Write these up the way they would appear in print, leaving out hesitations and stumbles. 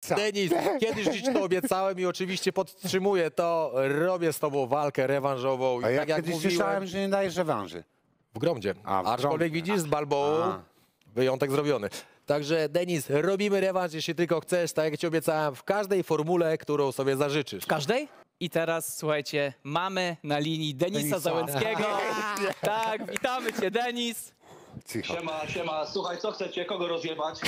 Denis, kiedyś ci to obiecałem i oczywiście podtrzymuję to. Robię z tobą walkę rewanżową. A I ja tak jak kiedyś mówiłem, słyszałem, że nie dajesz rewanży. w Gromdzie. A, w Aczkolwiek Gromdzie. widzisz, z Balboą A. wyjątek zrobiony. Także Denis, robimy rewanż, jeśli tylko chcesz, tak jak ci obiecałem, w każdej formule, którą sobie zażyczysz. Każdej? I teraz, słuchajcie, mamy na linii Denisa Załęckiego. Tak, witamy cię, Denis. Cicho. Siema. Słuchaj, co chcecie? Kogo rozjebać?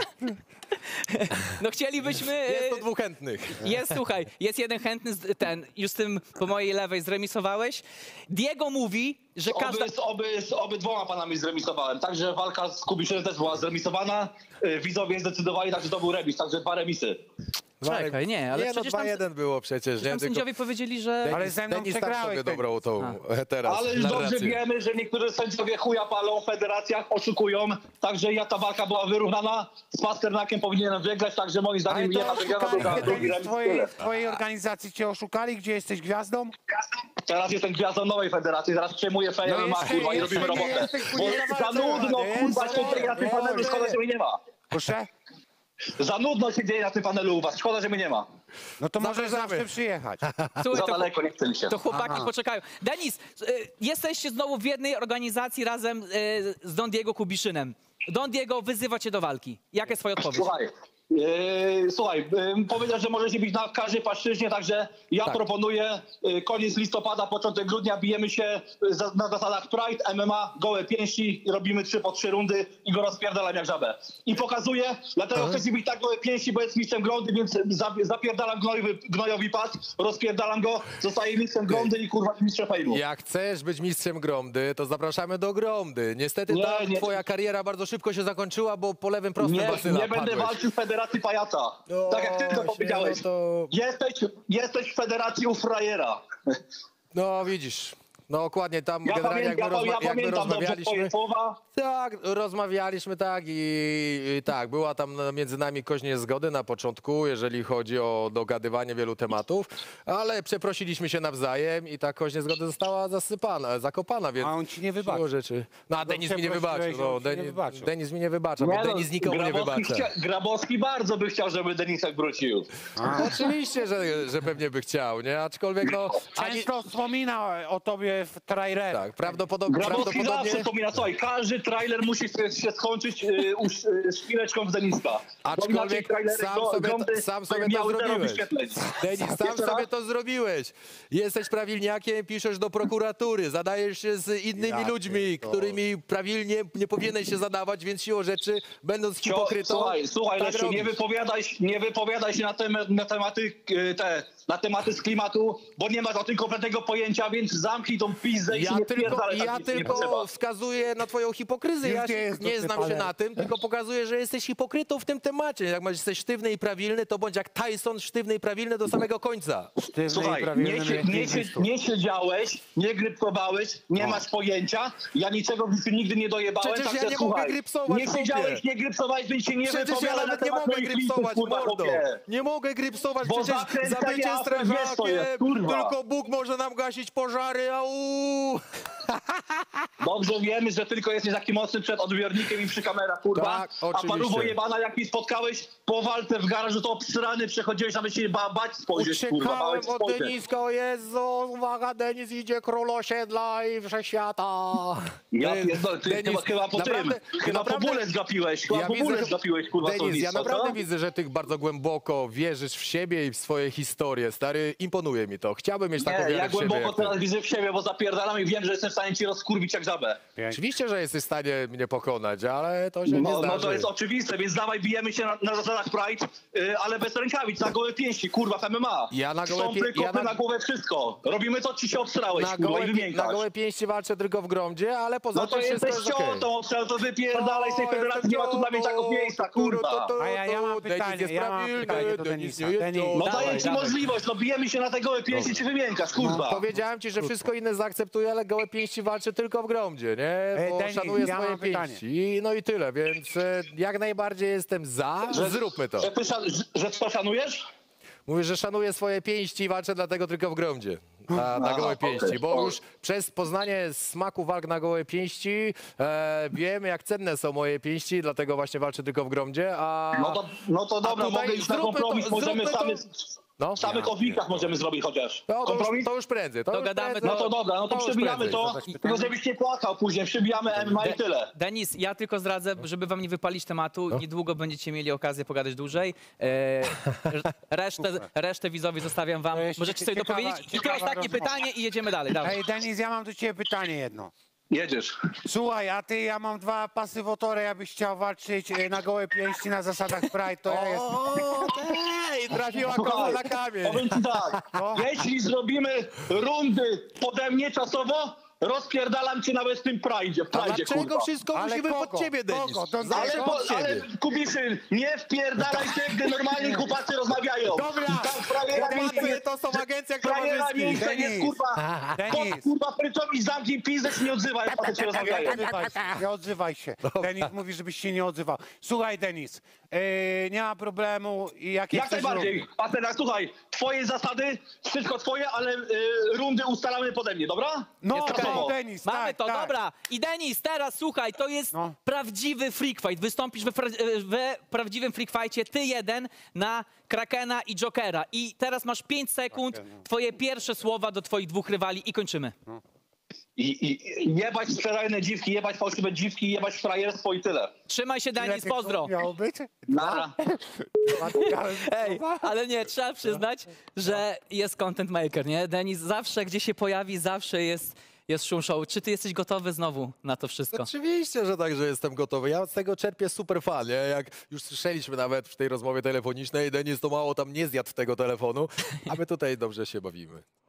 No chcielibyśmy... Jest to dwóch chętnych. Słuchaj, jest jeden chętny, już z tym po mojej lewej zremisowałeś. Diego mówi, że każda... Z obydwoma panami zremisowałem. Także walka z Kubiszynem też była zremisowana. Widzowie zdecydowali, także to był remis. Także 2 remisy. Czekaj, nie, ale Nie, no przecież tam, 2-1 było przecież. Nie? tam sędziowie powiedzieli, że... Ale ze mną Denis tak przegrałeś, sobie Denis. dobrał tą teraz Ale już dobrze narrację. wiemy, że niektórzy sędziowie chuja palą w federacjach, oszukują. Także ta walka była wyrównana. Z Pasternakiem powinienem wygrać, także moim Ale zdaniem to jedna wygrana, oszukali, drugi Denis, remis. w twojej organizacji cię oszukali? Gdzie jesteś gwiazdą? Teraz jestem gwiazdą nowej federacji, zaraz przejmuję Feja No MMA, jeszcze- kurwa, i jeszcze robimy nie robotę. jesteś Bo później za na walce, nudno, nie? kurwa, Jeszcze się dzieje na tym nie, panelu, szkoda, że mnie nie ma. Proszę? Za nudno się dzieje na tym panelu u was, szkoda, że mnie nie ma. No to możesz Zapraszamy. zawsze przyjechać. Słuchaj, Za to, daleko, nie chce mi się. to chłopaki poczekają. Denis, jesteście znowu w jednej organizacji razem z Don Diego Kubiszynem. Don Diego wyzywa cię do walki. Jaka jest twoja odpowiedź? Słuchaj, powiedział, że może się bić na każdej płaszczyźnie, także ja proponuję koniec listopada, początek grudnia, bijemy się na zasadach Pride, MMA, gołe pięści, robimy 3 po 3 rundy i go rozpierdalam jak żabę. I pokazuję, dlatego chcę się bić tak gołe pięści, bo jest mistrzem Gromdy, więc zapierdalam gnojowi pas, rozpierdalam go, zostaje mistrzem Gromdy i kurwa mistrzem fejmu. Jak chcesz być mistrzem Gromdy, to zapraszamy do Gromdy. Niestety Nie. twoja kariera bardzo szybko się zakończyła, bo po lewym prostym basyla Nie będę padłeś. walczył w Federacji Pajaca. Tak jak ty to powiedziałeś. No to... Jesteś w Federacji u frajera. No widzisz, no dokładnie tam generalnie jak my pamiętam dobrze rozmawialiśmy. twoje słowa. Tak, rozmawialiśmy tak i tak, była tam między nami koźń niezgody na początku, jeżeli chodzi o dogadywanie wielu tematów, ale przeprosiliśmy się nawzajem i ta koźń niezgody została zakopana, więc... A on ci nie wybaczył. siłą rzeczy. No a Denis mi nie wybaczył, no, on ci nie wybaczył. Denis mi nie wybacza, bo Denis nikomu nie wybacza. Grabowski bardzo by chciał, żeby Denisek wrócił. Oczywiście, że pewnie by chciał, nie? Aczkolwiek no... Często wspomina o tobie w trailerach. Tak, prawdopodobnie... Grabowski zawsze wspomina, słuchaj, każdy trailer musi się skończyć szpileczką w Deniska. Aczkolwiek sam sobie to zrobiłeś. Denis, sam sobie to zrobiłeś. Jesteś prawilniakiem, piszesz do prokuratury, zadajesz się z innymi ludźmi, którymi prawilnie nie powinieneś się zadawać, więc siłą rzeczy, będąc hipokrytą... Słuchaj, tak Lesiu, nie wypowiadaj się na tematy z klimatu, bo nie masz o tym kompletnego pojęcia, więc zamknij tą pizdę i się nie wpierdalaj. Ja tylko wskazuję na twoją hipokryzję. Ja nie znam się na tym, tylko pokazuję, że jesteś hipokrytą w tym temacie. Jak jesteś sztywny i prawilny, to bądź jak Tyson, sztywny i prawilny do samego końca. Słuchaj, nie siedziałeś, nie grypkowałeś, nie masz pojęcia. Ja niczego w życiu nigdy nie dojebałem. Przecież także ja nie słuchaj, mogę grypsować, nie siedziałeś, nie grypsowałeś, więc się nie Przecież ja wypowiadaj na nawet nie temat mogę moich grypsować, listów, kurwa, mordo. chłopie. Nie mogę grypsować, Bo przecież zakręcenie za bycie autem, wiesz, co strażakiem jest, kurwa. tylko Bóg może nam gasić pożary, au! Dobrze wiemy, że tylko jesteś taki mocny przed odbiornikiem i przy kamerach, kurwa. Tak, a oczywiście. paruwo jebana, jak mi spotkałeś po walce w garażu, to obsrany przechodziłeś, nawet się bać spojrzeć, kurwa. Uciekałem bałeś od spojrzeć. Deniska, o Jezu, uwaga, Denis idzie, król osiedla i wszechświata. Ja pierdolę, ty chyba po tym, chyba po bóle zgapiłeś, kurwa, Denis, ja co? naprawdę widzę, że ty bardzo głęboko wierzysz w siebie i w swoje historie, stary, imponuje mi to. Chciałbym mieć taką Nie, wiarę ja w siebie. głęboko jak ty. teraz widzę w siebie, bo zapierdalam i wiem, że jestem w stanie ci rozkurwić jak żabę. Oczywiście, że jesteś w stanie mnie pokonać, ale to się nie No zdarzy. to jest oczywiste, więc dawaj bijemy się na zasadach Pride, ale bez rękawic, na gołe pięści, kurwa, w MMA. Ja na gołe Stąpy, kopy na głowę, wszystko. Robimy to, ci się obstrałeś, kurwa, i wymiękasz. Na gołe pięści walczę tylko w Gromdzie, ale poza No to tym wszystko jesteś jest okej. ciotą, obstrzał, to wypierdalaj z tej federacji, nie ma tu dla mnie takiego miejsca, kurwa. A ja mam Denis pytanie, jest prawilny, do Denis Denisa. nie jest Denis, to. No dawaj, daję ci dawaj. możliwość, no bijemy się na te gołe pięści, czy wymiękasz, kurwa. Powiedziałem ci, że wszystko inne zaakceptuję, ale gołe pięści walczę tylko w Gromdzie, nie? Bo Denis, szanuję ja swoje mam pytanie. pięści. No i tyle, więc jak najbardziej jestem za, zróbmy to. Że co szanujesz? Mówię, że szanuję swoje pięści i walczę dlatego tylko w Gromdzie. na gołe pięści, okej. bo już przez poznanie smaku walk na gołe pięści wiem, jak cenne są moje pięści, dlatego właśnie walczę tylko w Gromdzie, a... No to dobra, tutaj mogę iść na zróbmy to- kompromis, możemy zróbmy same... No. W samych ownikach możemy zrobić chociaż. To już prędzej. To Dogadamy już to. No to dobra, no to już przybijamy prędzej. to, tylko żebyś nie płakał później, przybijamy MMA i tyle. Denis, ja tylko zdradzę, żeby wam nie wypalić tematu, niedługo będziecie mieli okazję pogadać dłużej. Resztę widzowie zostawiam wam. To jest Możecie sobie ciekawa- dopowiedzieć. I to ciekawa ostatnie rozmowa. pytanie i jedziemy dalej. Dawaj. Ej, Denis, ja mam do ciebie pytanie jedno. Jedziesz. Słuchaj, a ty, ja mam 2 pasy wotory, abyś chciał walczyć na gołe pięści na zasadach Pride, to ja jestem. Ej, trafiła Słuchaj, koza na kamień. powiem ci tak, No. jeśli zrobimy rundy pode mnie czasowo, rozpierdalam cię nawet w tym Pride'zie, A dlaczego kurwa. wszystko Ale musimy kogo? pod ciebie, Denis? Kogo? To- Zależy Ale, od ciebie. ale Kubiszyn, nie wpierdalaj się, gdy normalni chłopacy rozmawiają. Dobra. Tam frajera Denis, nie To są agencje frajera akrobatyckie. nie jest, kurwa. Denis. Kot, kurwa, pryczowi zamknij pizdę, się nie odzywaj, jak faceci rozmawiają. Nie odzywaj się. Denis mówi, żebyś się nie odzywał. Słuchaj, Denis, nie ma problemu. I jakie Jak chcesz najbardziej. rundy? A teraz słuchaj, twoje zasady, wszystko twoje, ale rundy ustalamy pode mnie, dobra? No, Jest to czasowo. Denis, Mamy tak, to, tak. dobra. I Denis, teraz słuchaj, to jest No. prawdziwy freak fight. Wystąpisz we prawdziwym freak fightie, ty jeden na Krakena i Jokera. I teraz masz 5 sekund, twoje pierwsze słowa do twoich 2 rywali i kończymy. I jebać sprzedajne dziwki, jebać fałszywe dziwki, jebać frajerstwo i tyle. Trzymaj się, Ile Denis, tych pozdro. słów miało być? Nara. Ej, ale nie, trzeba przyznać, że jest content maker, nie? Denis zawsze, gdzie się pojawi, zawsze jest szum show. Czy ty jesteś gotowy znowu na to wszystko? Oczywiście, że tak, że jestem gotowy. Ja z tego czerpię super fan, nie? Jak już słyszeliśmy nawet w tej rozmowie telefonicznej, Denis to mało tam nie zjadł tego telefonu, a my tutaj dobrze się bawimy.